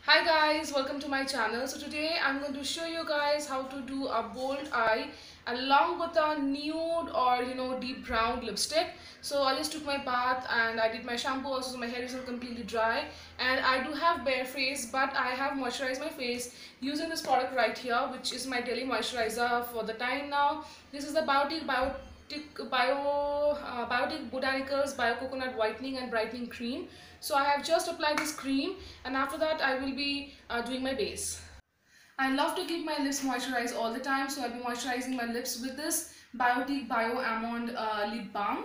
Hi guys, welcome to my channel. So today I'm going to show you guys how to do a bold eye along with a nude or deep brown lipstick. So I just took my bath and I did my shampoo also, so my hair is not completely dry, and I do have bare face, but I have moisturized my face using this product right here, which is my daily moisturizer for the time now. This is the Biotic Botanicals Bio Coconut Whitening and Brightening Cream. So I have just applied this cream, and after that I will be doing my base. I love to keep my lips moisturized all the time, so I'll be moisturizing my lips with this Biotic Bio Almond Lip Balm.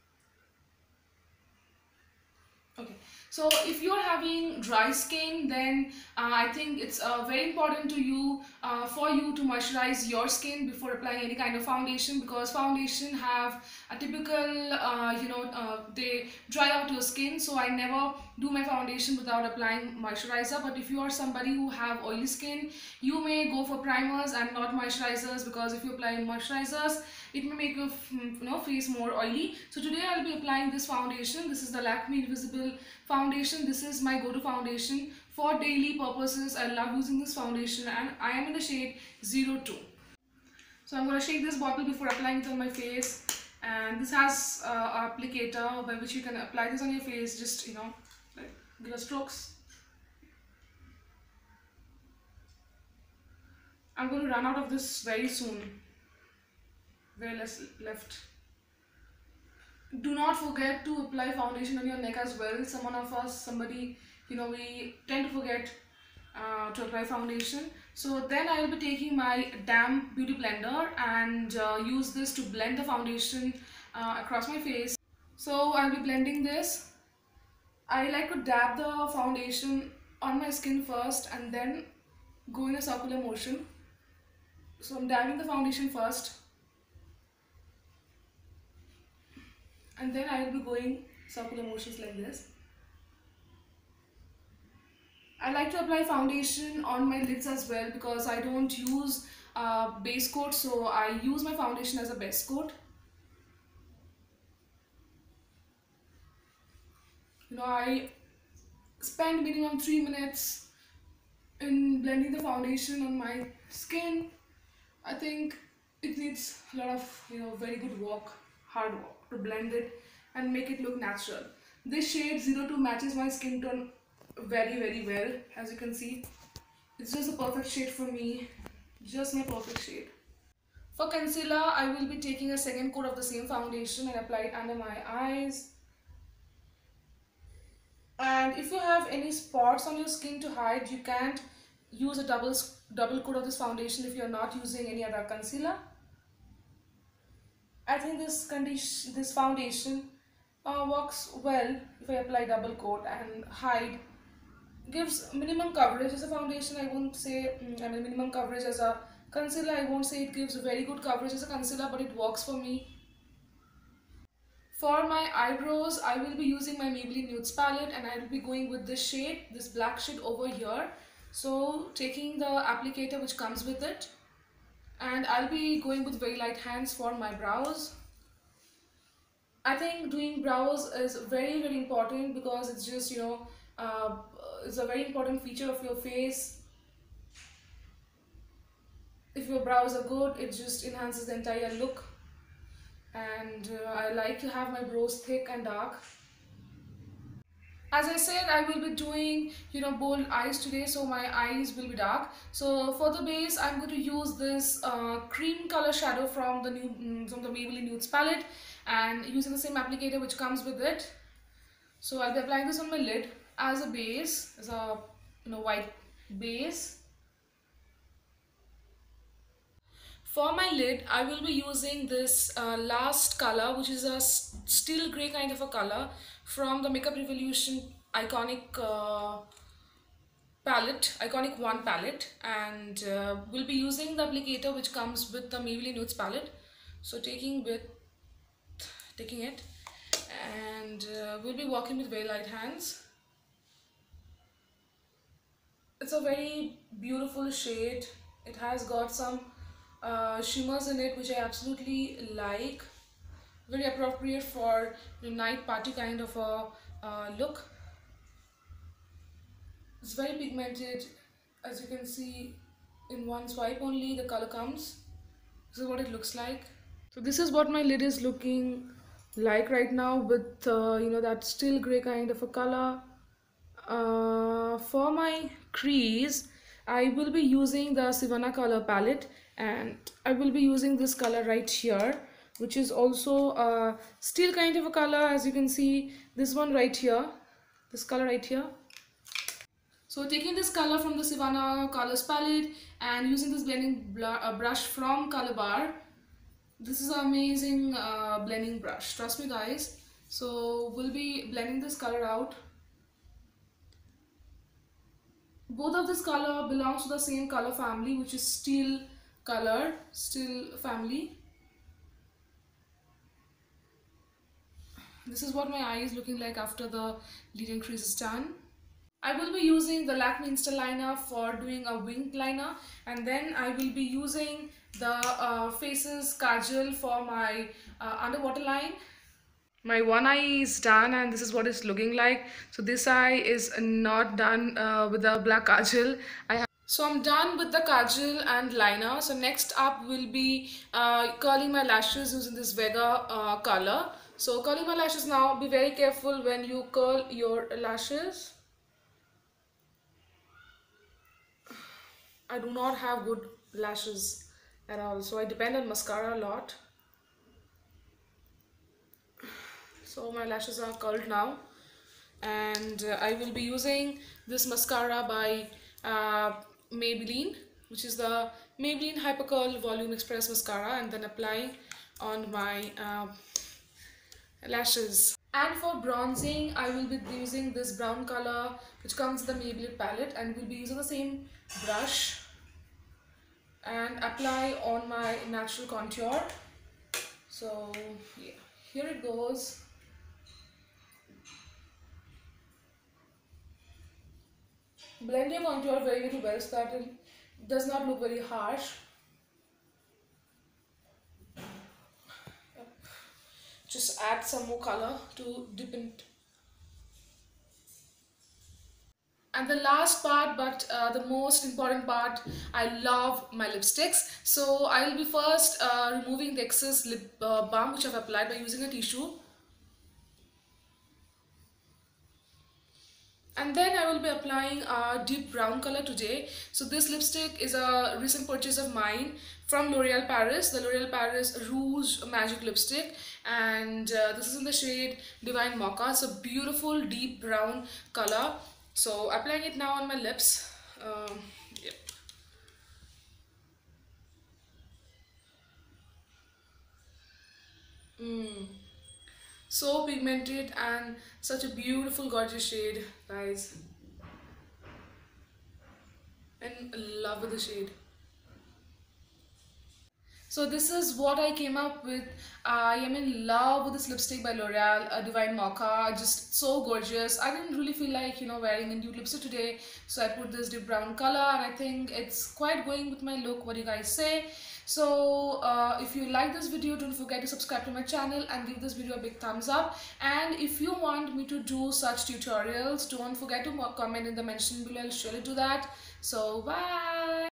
Okay, so if you're having dry skin, then I think it's very important to you for you to moisturize your skin before applying any kind of foundation, because foundation have a typical they dry out your skin. So I never do my foundation without applying moisturizer. But if you are somebody who have oily skin, you may go for primers and not moisturizers, because if you apply moisturizers, it may make your face more oily. So today I'll be applying this foundation. This is the Lakme Invisible foundation. This is my go-to foundation for daily purposes. I love using this foundation, and I am in the shade 02. So I'm going to shake this bottle before applying it on my face, and this has an applicator by which you can apply this on your face. Just like give a strokes. I'm going to run out of this very soon. Very less left. Do not forget to apply foundation on your neck as well. Somebody, we tend to forget to apply foundation. So then I will be taking my damp beauty blender and use this to blend the foundation across my face. So I'll be blending this. I like to dab the foundation on my skin first and then go in a circular motion. So I'm dabbing the foundation first, and then I will be going circular motions like this. I like to apply foundation on my lids as well, because I don't use base coat, so I use my foundation as a base coat. I spend minimum 3 minutes in blending the foundation on my skin. I think it needs a lot of very good work, hard work to blend it and make it look natural. This shade 02 matches my skin tone very well. As you can see, it's just a perfect shade for me, just my perfect shade. For concealer, I will be taking a second coat of the same foundation and apply it under my eyes. And if you have any spots on your skin to hide, you can't use a double coat of this foundation if you're not using any other concealer. I think this foundation works well if I apply double coat and hide. Gives minimum coverage as a foundation. I won't say minimum coverage as a concealer. I won't say it gives very good coverage as a concealer, but it works for me. For my eyebrows, I will be using my Maybelline Nudes palette, and I will be going with this shade, this black shade over here. So taking the applicator which comes with it, and I'll be going with very light hands for my brows. I think doing brows is very important, because it's just it's a very important feature of your face. If your brows are good, it just enhances the entire look. And I like to have my brows thick and dark. As I said, I will be doing bold eyes today, so my eyes will be dark. So for the base, I'm going to use this cream color shadow from the Maybelline Nudes palette, and using the same applicator which comes with it. So I'll be applying this on my lid as a base, as a white base. For my lid, I will be using this last color, which is a steel grey kind of a color from the Makeup Revolution Iconic palette, Iconic 1 palette, and we'll be using the applicator which comes with the Maybelline Nudes palette. So taking it, and we'll be working with very light hands. It's a very beautiful shade. It has got some shimmers in it, which I absolutely like. Very appropriate for the night party kind of a look. It's very pigmented. As you can see, in one swipe only the color comes. This is what it looks like. So this is what my lid is looking like right now, with that still gray kind of a color. For my crease, I will be using the Sivana color palette, and I will be using this color right here, which is also still kind of a color. As you can see, this one right here, this color right here. So taking this color from the Sivana colors palette and using this blending brush from Color Bar. This is an amazing blending brush, trust me guys. So we'll be blending this color out. Both of this color belongs to the same color family, which is steel color, steel family. This is what my eye is looking like after the leading crease is done. I will be using the Lakme Insta liner for doing a winged liner, and then I will be using the Faces Kajal for my underwater line. My one eye is done, and this is what it's looking like. So this eye is not done with the black kajal. So I'm done with the kajal and liner. So next up will be curling my lashes using this Vega color. So curling my lashes now, be very careful when you curl your lashes. I do not have good lashes at all, so I depend on mascara a lot. So my lashes are curled now, and I will be using this mascara by Maybelline, which is the Maybelline Hyper Curl Volume Express Mascara, and then applying on my lashes. And for bronzing, I will be using this brown color which comes with the Maybelline palette, and will be using the same brush and apply on my natural contour. So yeah, here it goes. Blend your contour very well so that it does not look very harsh. Just add some more color to dip in. And the last part, but the most important part, I love my lipsticks. So I will be first removing the excess lip balm which I've applied by using a tissue. And then I will be applying a deep brown color today. So this lipstick is a recent purchase of mine from L'Oreal Paris, the L'Oreal Paris Rouge Magic Lipstick, and this is in the shade Divine Mocha. It's a beautiful deep brown color. So applying it now on my lips. Yep. So pigmented and such a beautiful gorgeous shade, guys. In love with the shade. So this is what I came up with. I am in love with this lipstick by L'Oreal, Divine Mocha. Just so gorgeous. I didn't really feel like, wearing a nude lipstick today, so I put this deep brown color, and I think it's quite going with my look. What do you guys say? So if you like this video, don't forget to subscribe to my channel and give this video a big thumbs up. And if you want me to do such tutorials, don't forget to comment in the mention below. I'll surely do that. So bye.